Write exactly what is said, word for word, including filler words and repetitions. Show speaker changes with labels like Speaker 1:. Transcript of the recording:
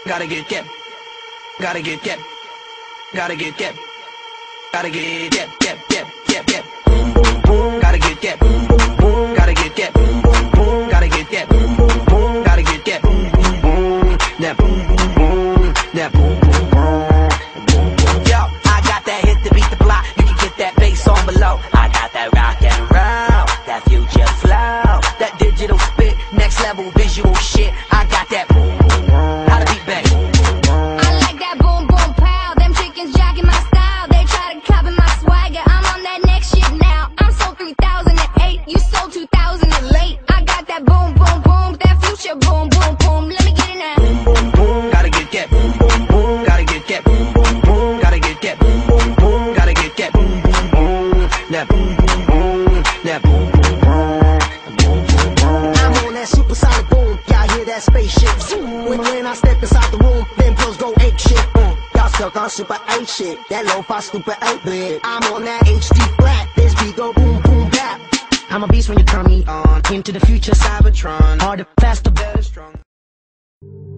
Speaker 1: Gotta get get, gotta get get, gotta get get, gotta get get get get get get. Gotta get get, gotta get get, gotta get get, gotta get get. That boom boom boom, that boom boom boom. Yo, I got that hit to beat the block. You can get that bass on below. I got that rock and roll, that future flow, that digital spit, next level visual shit. I got that boom boom boom. How to beat bang.
Speaker 2: I like that boom boom pow. Them chickens jacking my style. They try to copy my swagger. I'm on that next shit now. I'm sold three thousand eight. You sold two thousand late. I got that boom boom boom, that future boom boom boom. Let me get it now.
Speaker 1: Boom boom boom. Gotta get get. Boom boom boom. Gotta get get. Boom boom boom. Gotta get get. Boom boom boom. Gotta get get. Boom boom boom. That boom boom boom. That boom boom boom.
Speaker 3: I'm on that supersonic boom. Y'all hear that spaceship zoom. When, when I step inside the room, them girls go ape shit. Mm. Y'all stuck on super eight shit. That lo-fi stupid eight bit. I'm on that H D flat. This beat go boom boom bap. I'm a beast when you turn me on. Into the future, Cybertron. Harder, faster, better, stronger.